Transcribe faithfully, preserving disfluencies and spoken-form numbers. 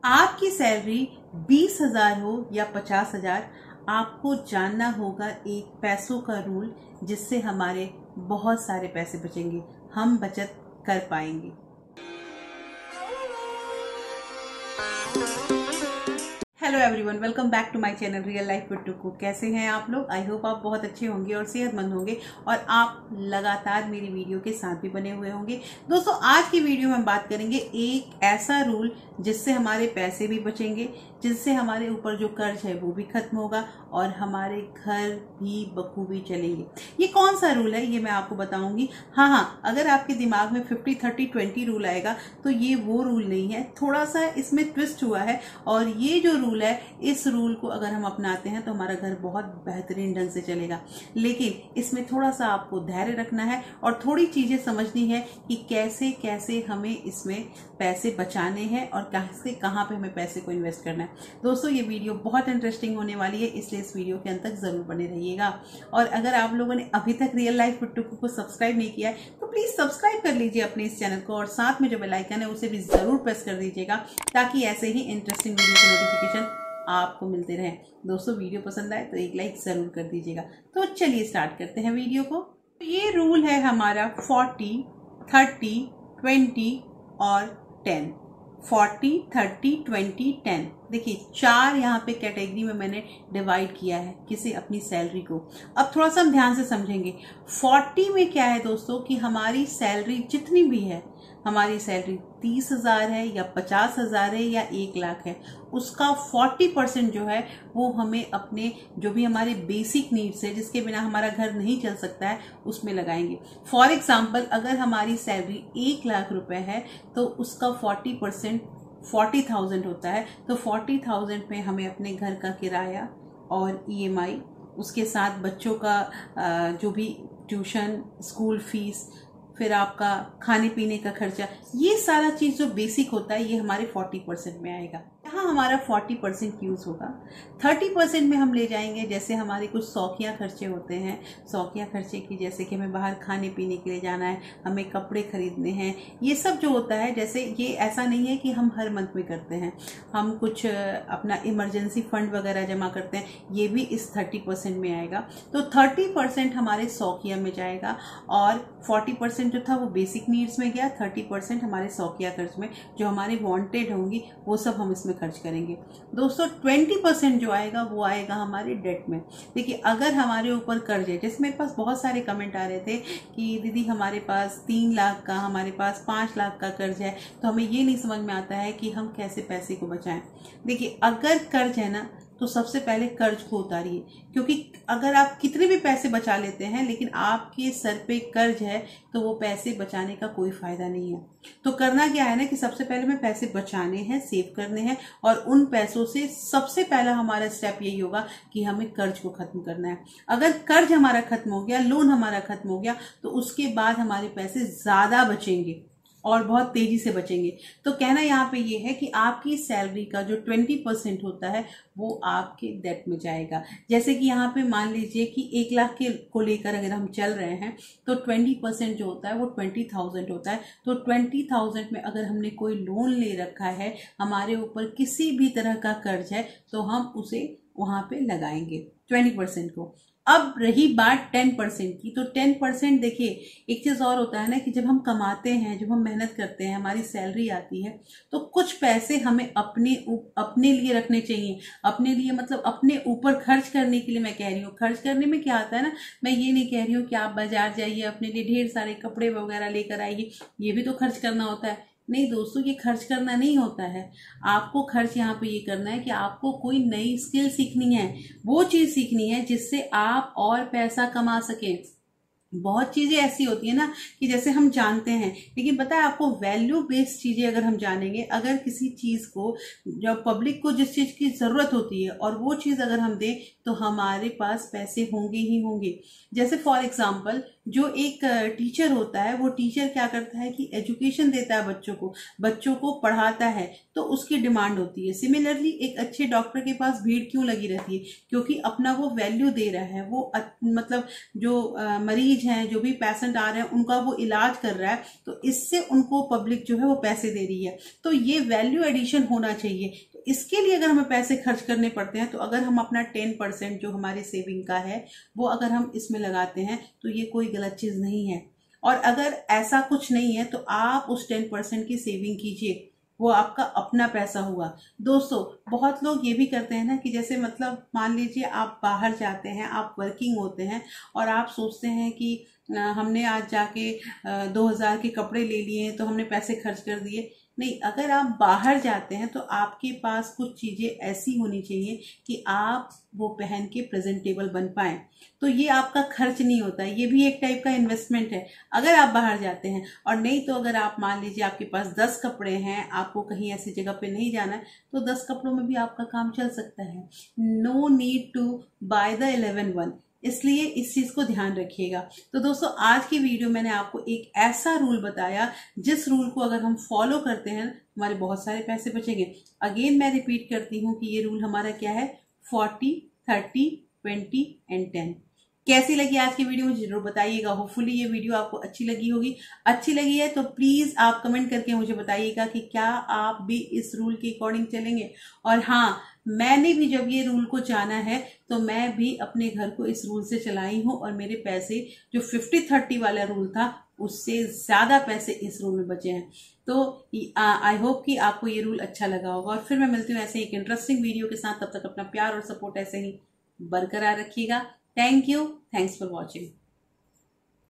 आपकी सैलरी बीस हजार हो या पचास हजार, आपको जानना होगा एक पैसों का रूल, जिससे हमारे बहुत सारे पैसे बचेंगे, हम बचत कर पाएंगे। Hello everyone, welcome back to my channel real life with Tuku. कैसे हैं आप लोग? आई होप आप बहुत अच्छे होंगे और सेहतमंद होंगे और आप लगातार मेरी वीडियो के साथ भी बने हुए होंगे। दोस्तों, आज की वीडियो में हम बात करेंगे एक ऐसा रूल जिससे हमारे पैसे भी बचेंगे, जिससे हमारे ऊपर जो कर्ज है वो भी खत्म होगा और हमारे घर भी बखूबी चलेंगे। ये कौन सा रूल है ये मैं आपको बताऊंगी। हाँ हाँ अगर आपके दिमाग में फिफ्टी थर्टी ट्वेंटी रूल आएगा तो ये वो रूल नहीं है, थोड़ा सा इसमें ट्विस्ट हुआ है। और ये जो रूल है, इस रूल को अगर हम अपनाते हैं तो हमारा घर बहुत बेहतरीन ढंग से चलेगा। लेकिन इसमें थोड़ा सा आपको धैर्य रखना है और थोड़ी चीजें समझनी है कि कैसे कैसे हमें इसमें पैसे बचाने हैं और कैसे कहाँ पे हमें पैसे को इन्वेस्ट करना है। दोस्तों, ये वीडियो बहुत इंटरेस्टिंग होने वाली है, इसलिए इस वीडियो के अंत तक जरूर बने रहिएगा। और अगर आप लोगों ने अभी तक रियल लाइफ विद टुकू को सब्सक्राइब नहीं किया है तो प्लीज सब्सक्राइब कर लीजिए अपने इस चैनल को और साथ में जो बेल आइकन है उसे भी जरूर प्रेस कर दीजिएगा, ताकि ऐसे ही इंटरेस्टिंग वीडियो के नोटिफिकेशन आपको मिलते रहे। दोस्तों, वीडियो पसंद आए तो एक लाइक जरूर कर दीजिएगा। तो चलिए स्टार्ट करते हैं वीडियो को। ये रूल है हमारा फोर्टी थर्टी ट्वेंटी और ten. Forty thirty twenty ten. देखिए, चार यहाँ पे कैटेगरी में मैंने डिवाइड किया है किसी अपनी सैलरी को। अब थोड़ा सा हम ध्यान से समझेंगे। फोर्टी में क्या है दोस्तों कि हमारी सैलरी जितनी भी है, हमारी सैलरी तीस हजार है या पचास हजार है या एक लाख है, उसका फोर्टी परसेंट जो है वो हमें अपने जो भी हमारे बेसिक नीड्स है, जिसके बिना हमारा घर नहीं चल सकता है, उसमें लगाएंगे। फॉर एग्जाम्पल, अगर हमारी सैलरी एक लाख रुपए है तो उसका फोर्टी परसेंट फोर्टी थाउजेंड होता है। तो फोर्टी थाउजेंड में हमें अपने घर का किराया और ई एम आई, उसके साथ बच्चों का जो भी ट्यूशन, स्कूल फीस, फिर आपका खाने पीने का खर्चा, ये सारा चीज जो बेसिक होता है ये हमारे फोर्टी परसेंट में आएगा। यहाँ हमारा फोर्टी परसेंट यूज होगा। थर्टी परसेंट में हम ले जाएंगे जैसे हमारे कुछ शौकिया खर्चे होते हैं। शौकिया खर्चे की जैसे कि हमें बाहर खाने पीने के लिए जाना है, हमें कपड़े खरीदने हैं, ये सब जो होता है। जैसे ये ऐसा नहीं है कि हम हर मंथ में करते हैं, हम कुछ अपना इमरजेंसी फंड वगैरह जमा करते हैं, ये भी इस थर्टी परसेंट में आएगा। तो थर्टी परसेंट हमारे शौकिया में जाएगा और फोर्टी परसेंट जो था वो बेसिक नीड्स में गया। थर्टी परसेंट हमारे शौकिया खर्च में, जो हमारे वांटेड होंगी वो सब हम इसमें खर्च करेंगे। दोस्तों, ट्वेंटी परसेंट जो आएगा वो आएगा हमारे डेट में। देखिए, अगर हमारे ऊपर कर्ज है, जैसे मेरे पास बहुत सारे कमेंट आ रहे थे कि दीदी हमारे पास तीन लाख का, हमारे पास पांच लाख का कर्ज है, तो हमें ये नहीं समझ में आता है कि हम कैसे पैसे को बचाएं। देखिए, अगर कर्ज है ना तो सबसे पहले कर्ज को उतारिए, क्योंकि अगर आप कितने भी पैसे बचा लेते हैं लेकिन आपके सर पे कर्ज है तो वो पैसे बचाने का कोई फायदा नहीं है। तो करना क्या है ना कि सबसे पहले हमें पैसे बचाने हैं, सेव करने हैं, और उन पैसों से सबसे पहला हमारा स्टेप यही होगा कि हमें कर्ज को खत्म करना है। अगर कर्ज हमारा खत्म हो गया, लोन हमारा खत्म हो गया, तो उसके बाद हमारे पैसे ज्यादा बचेंगे और बहुत तेजी से बचेंगे। तो कहना यहाँ पे ये है कि आपकी सैलरी का जो ट्वेंटी परसेंट होता है वो आपके डेट में जाएगा। जैसे कि यहाँ पे मान लीजिए कि एक लाख के को लेकर अगर हम चल रहे हैं तो ट्वेंटी परसेंट जो होता है वो ट्वेंटी थाउजेंड होता है। तो ट्वेंटी थाउजेंड में अगर हमने कोई लोन ले रखा है, हमारे ऊपर किसी भी तरह का कर्ज है, तो हम उसे वहां पे लगाएंगे ट्वेंटी परसेंट को। अब रही बात टेन परसेंट की, तो टेन परसेंट देखिए, एक चीज और होता है ना कि जब हम कमाते हैं, जब हम मेहनत करते हैं, हमारी सैलरी आती है, तो कुछ पैसे हमें अपने अपने लिए रखने चाहिए। अपने लिए मतलब अपने ऊपर खर्च करने के लिए मैं कह रही हूँ। खर्च करने में क्या आता है ना, मैं ये नहीं कह रही हूँ कि आप बाजार जाइए, अपने लिए ढेर सारे कपड़े वगैरह लेकर आइए, ये भी तो खर्च करना होता है। नहीं दोस्तों, ये खर्च करना नहीं होता है। आपको खर्च यहाँ पे ये करना है कि आपको कोई नई स्किल सीखनी है, वो चीज सीखनी है जिससे आप और पैसा कमा सकें। बहुत चीजें ऐसी होती है ना कि जैसे हम जानते हैं, लेकिन पता है आपको, वैल्यू बेस्ड चीजें अगर हम जानेंगे, अगर किसी चीज को, जब पब्लिक को जिस चीज की जरूरत होती है और वो चीज अगर हम दें तो हमारे पास पैसे होंगे ही होंगे। जैसे फॉर एग्जाम्पल, जो एक टीचर होता है, वो टीचर क्या करता है कि एजुकेशन देता है बच्चों को, बच्चों को पढ़ाता है, तो उसकी डिमांड होती है। सिमिलरली एक अच्छे डॉक्टर के पास भीड़ क्यों लगी रहती है? क्योंकि अपना वो वैल्यू दे रहा है, वो मतलब जो मरीज मरीज हैं, जो भी पेशेंट आ रहे हैं, उनका वो इलाज कर रहा है, तो इससे उनको पब्लिक जो है वो पैसे दे रही है। तो ये वैल्यू एडिशन होना चाहिए। तो इसके लिए अगर हमें पैसे खर्च करने पड़ते हैं, तो अगर हम अपना टेन परसेंट जो हमारी सेविंग का है वो अगर हम इसमें लगाते हैं तो ये कोई गलत चीज नहीं है। और अगर ऐसा कुछ नहीं है तो आप उस टेन परसेंट की सेविंग कीजिए, वो आपका अपना पैसा हुआ। दोस्तों, बहुत लोग ये भी करते हैं ना कि जैसे मतलब मान लीजिए आप बाहर जाते हैं, आप वर्किंग होते हैं और आप सोचते हैं कि हमने आज जाके दो हजार के कपड़े ले लिए तो हमने पैसे खर्च कर दिए। नहीं, अगर आप बाहर जाते हैं तो आपके पास कुछ चीजें ऐसी होनी चाहिए कि आप वो पहन के प्रेजेंटेबल बन पाए। तो ये आपका खर्च नहीं होता है, ये भी एक टाइप का इन्वेस्टमेंट है अगर आप बाहर जाते हैं। और नहीं तो अगर आप मान लीजिए आपके पास दस कपड़े हैं, आपको कहीं ऐसी जगह पे नहीं जाना है, तो दस कपड़ों में भी आपका काम चल सकता है। No need to buy the eleven one, इसलिए इस चीज को ध्यान रखिएगा। तो दोस्तों, आज की वीडियो मैंने आपको एक ऐसा रूल बताया जिस रूल को अगर हम फॉलो करते हैं हमारे बहुत सारे पैसे बचेंगे। अगेन मैं रिपीट करती हूँ कि ये रूल हमारा क्या है, forty thirty twenty and ten. कैसी लगी आज की वीडियो मुझे जरूर बताइएगा। होपफुली ये वीडियो आपको अच्छी लगी होगी। अच्छी लगी है तो प्लीज आप कमेंट करके मुझे बताइएगा कि क्या आप भी इस रूल के अकॉर्डिंग चलेंगे। और हाँ, मैंने भी जब ये रूल को जाना है तो मैं भी अपने घर को इस रूल से चलाई हूँ और मेरे पैसे जो फिफ्टी थर्टी वाला रूल था उससे ज्यादा पैसे इस रूल में बचे हैं। तो आई होप कि आपको ये रूल अच्छा लगा होगा। और फिर मैं मिलती हूँ ऐसे एक इंटरेस्टिंग वीडियो के साथ। तब तक अपना प्यार और सपोर्ट ऐसे ही बरकरार रखिएगा। Thank you. Thanks for watching.